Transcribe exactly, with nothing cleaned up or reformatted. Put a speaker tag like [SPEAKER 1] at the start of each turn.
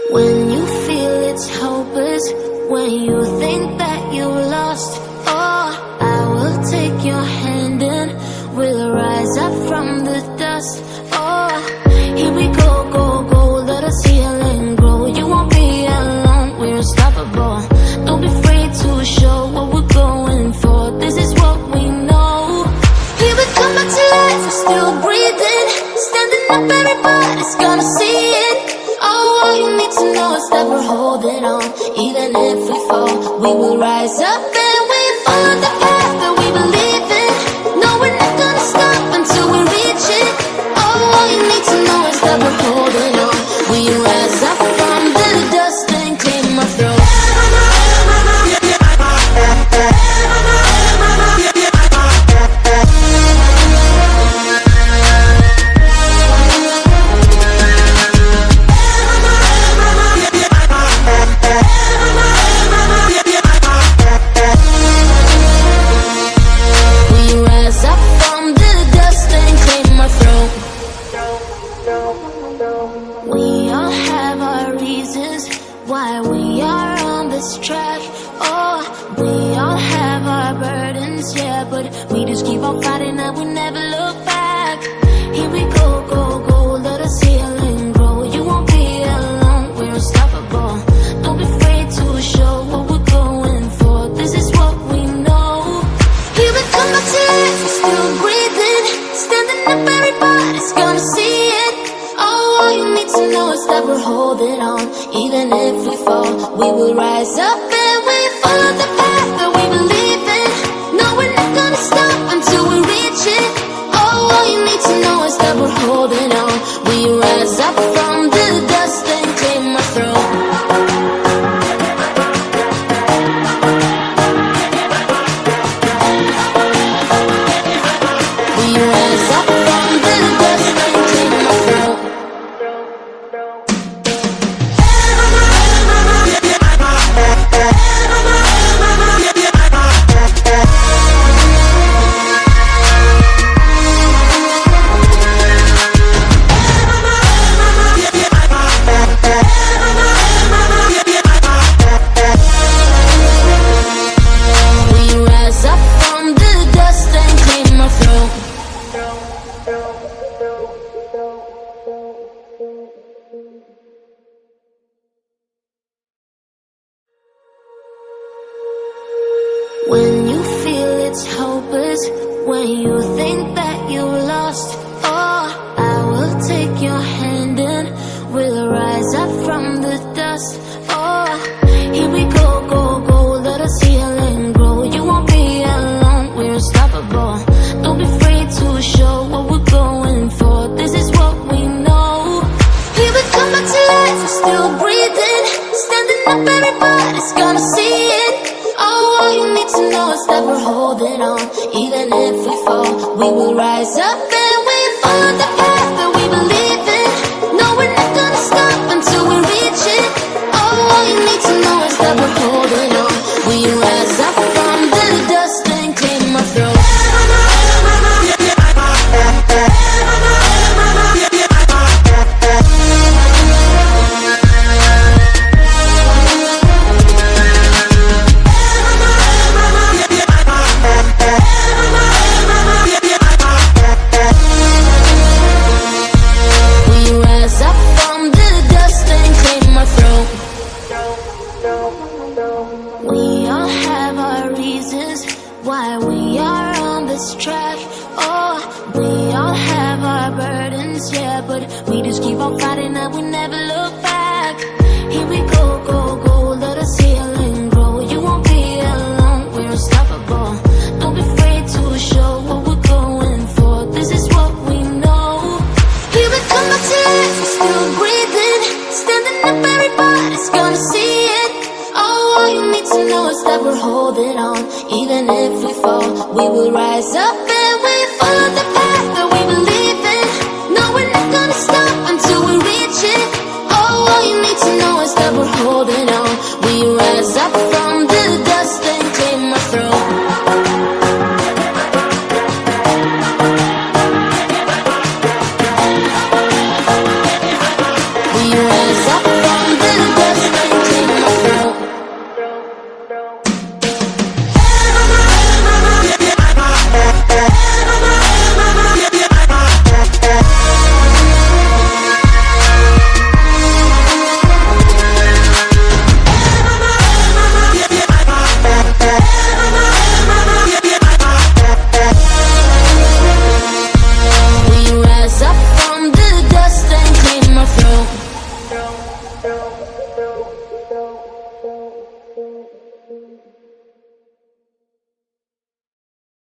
[SPEAKER 1] When you feel it's hopeless, when you think that you lost, oh, I will take your hand and we'll rise up from the dust. Oh, here we go, go, go, let us heal and grow. You won't be alone, we're unstoppable. Don't be afraid to show what we're going for. This is what we know. Here we come back to life, we're still breathing. Standing up, everybody's gonna see it. Oh, all you need to know is that we're holding on. Even if we fall, we will rise up and we follow the path that we believe in. No, we're not gonna stop until we reach it. Oh, all you need to know is that we're holding on. We rise up from the dust and claim our throne. We all have our reasons why we are on this track. Oh, we all have our burdens, yeah, but we just keep on fighting and we never look back. Here we go, go, go, let us heal and grow. You won't be alone, we're unstoppable. Don't be afraid to show what we're going for. This is what we know. Here we come back to life, we're still breathing. Standing up, everybody's gonna see it. Oh, all you need to know is that we're holding on. Even if we fall, we will rise up and we follow the path that we believe in. No, we're not gonna stop until we reach it. Oh, all you need to know is that we're holding on. We rise up from the dust and claim our throne. We rise up from the dust and claim our throne. When you feel it's hopeless, when you think that you lost, oh, I will take your hand and we'll rise up from the dust. Oh, here we go, go, go, let us heal and grow. You won't be alone, we're unstoppable. Don't be afraid to show what we're going for. This is what we know. Here we come back to life, we're still breathing. Standing up, everybody's gonna see it. Oh, all you need to know is that we're holding on. Even if we fall, we will rise up and we follow the path that we believe in. No, we're not gonna stop until we reach it. Oh, all you need to know is that we're holding on. We rise up from the dust and claim our throne. We all have our reasons why we are on this track. Oh, we all have our burdens, yeah, but we just keep on fighting and we never look back. Here we go, go, go, let us heal and grow. You won't be alone, we're unstoppable. Don't be afraid to show what we're going for. This is what we know. Here we come back to life, we're still breathing. Standing up, everybody's gonna see it. Oh, all you need to know is that we're holding on. Even if we fall, we will rise up and we follow the